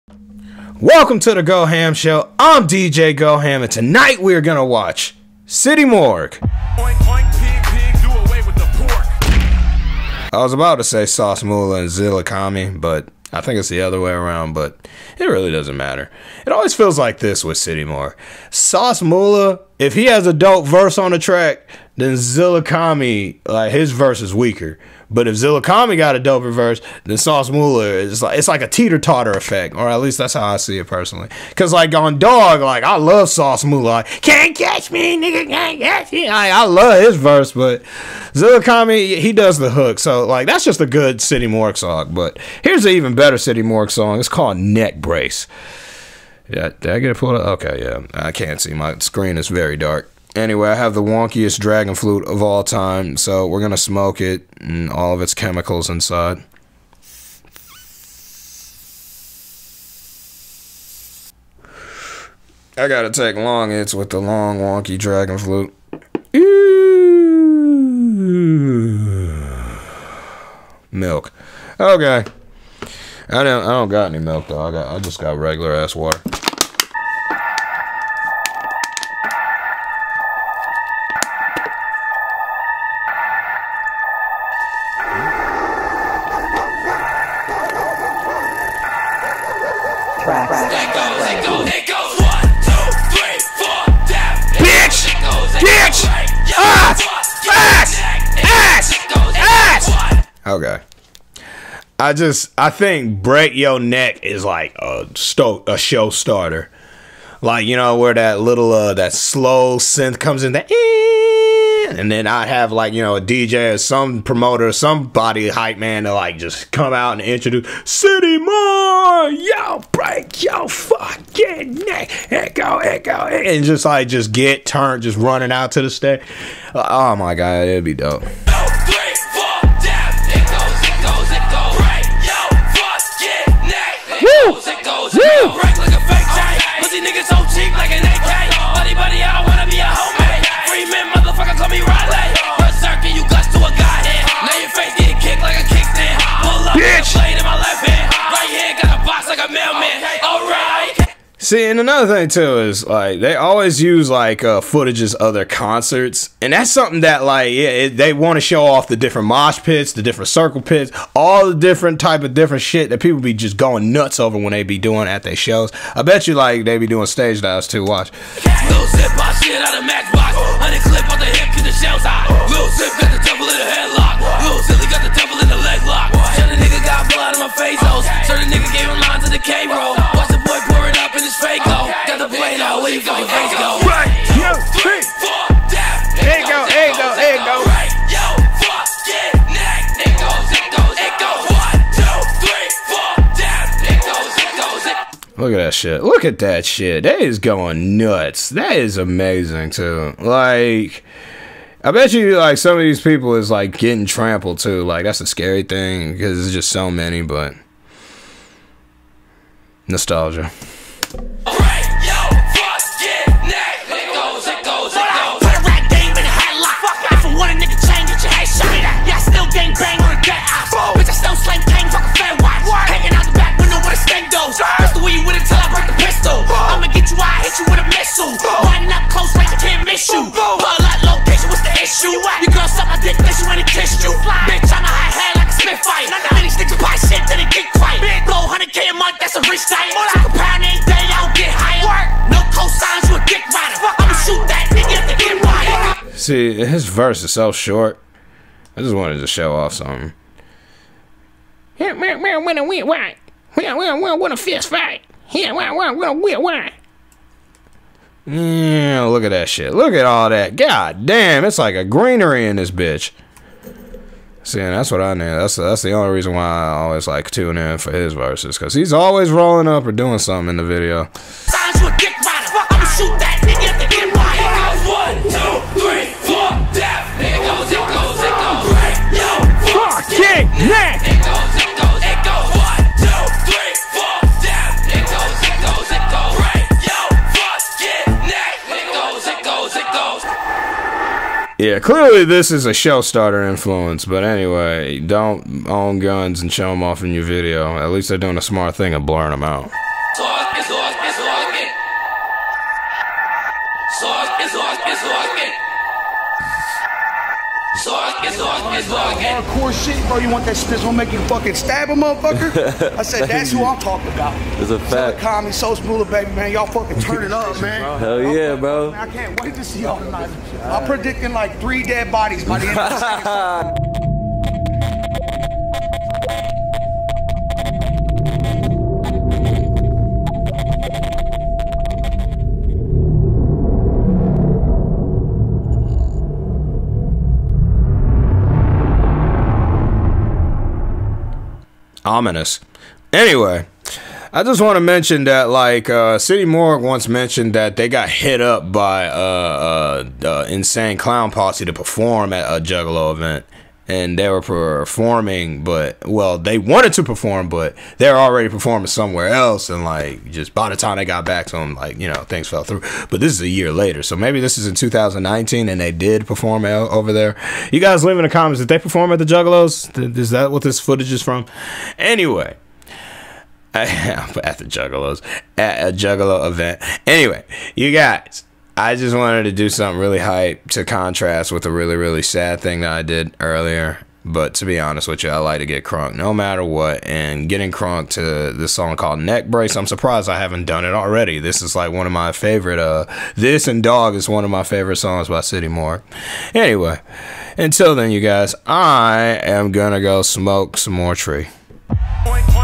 Welcome to the Go Ham Show. I'm DJ Go Ham, and tonight we're gonna watch City Morgue. Oink, oink, pig, pig, do away with the pork. I was about to say Sauce Moolah and Zilla Kami, but I think it's the other way around, but it really doesn't matter. It always feels like this with City Morgue. Sauce Moolah, if he has a dope verse on the track, then Zilla Kami, like, his verse is weaker. But if Zilla Kami got a doper verse, then Sauce Moolah is like, it's like a teeter-totter effect, or at least that's how I see it personally. Cause like on Dog, like I love Sauce Moolah. Like, can't catch me, nigga, can't catch me. I love his verse, but Zilla Kami, he does the hook. So like that's just a good City Morgue song. But here's an even better City Morgue song. It's called Neck Brace. Yeah, did I get it pulled up? Okay, yeah. I can't see. My screen is very dark. Anyway, I have the wonkiest dragon flute of all time, so we're gonna smoke it and all of its chemicals inside. I gotta take long hits with the long wonky dragon flute. Milk. Okay. I don't got any milk though. I just got regular ass water. Okay. I think Break Your Neck is like a show starter. Like, you know, where that little, that slow synth comes in, and then I have, like, you know, a DJ or some promoter, somebody hype man to, like, just come out and introduce City Morgue, yo, break your fucking neck, echo, and just, like, just get turned, just running out to the stage. Oh, my God, it'd be dope. See, and another thing too is like they always use like footages of their concerts, and that's something that like they want to show off the different mosh pits, the different circle pits, all the different type of different shit that people be just going nuts over when they be doing at their shows. I bet you like they be doing stage dives too. Watch. Little zip my shit out of Matchbox, honey clip on the hip 'cause the shell's hot. Little zip got the double in the headlock, little zilly got the double in the leg lock. Certain nigga got blood on my face holes, certain nigga gave him lines to the K-roll. Watch the boy pour it up in his fake go. Got the play now, where you fucking face go? Right, yo, 3, 4, down. There you go, there you go, there you go. Right, yo, fuck, get neck. It goes, it goes, it goes. 1, 2, 3, 4, down. It goes, it goes, it. Look at that shit. Look at that shit. That is going nuts. That is amazing too. Like, I bet you like some of these people is like getting trampled too. Like that's a scary thing because there's just so many, but nostalgia. See, his verse is so short. I just wanted to show off something. Yeah, we want a fist fight. Yeah, look at that shit. Look at all that. God damn, it's like a greenery in this bitch. See, and that's what I need. That's the only reason why I always like tune in for his verses, because he's always rolling up or doing something in the video. Yeah, clearly this is a show starter influence, but anyway, don't own guns and show them off in your video. At least they're doing a smart thing of blurring them out. Hardcore shit, bro. You want that spit? Gonna make you fucking stab a motherfucker? I said, that's who I'm talking about. It's a fact. Comedy, So Smooth, baby, man. Y'all fucking turn it up, man. Hell yeah, bro. Man, I can't wait to see y'all tonight. I'm predicting like 3 dead bodies by the end of the second. Ominous. Anyway, I just want to mention that, like, City Morgue once mentioned that they got hit up by Insane Clown Posse to perform at a Juggalo event, and they were performing, but, well, they wanted to perform, but they were already performing somewhere else, and, like, just by the time they got back to them, like, you know, things fell through. But this is a year later, so maybe this is in 2019, and they did perform over there. You guys leave in the comments, did they perform at the Juggalos? Is that what this footage is from? Anyway. At the Juggalos. At a Juggalo event. Anyway, you guys, I just wanted to do something really hype to contrast with a really, really sad thing that I did earlier. But to be honest with you, I like to get crunk no matter what. And getting crunk to this song called Neck Brace, I'm surprised I haven't done it already. This is like one of my favorite, this and Dog is one of my favorite songs by City Morgue. Anyway, until then, you guys, I am gonna go smoke some more tree. Point.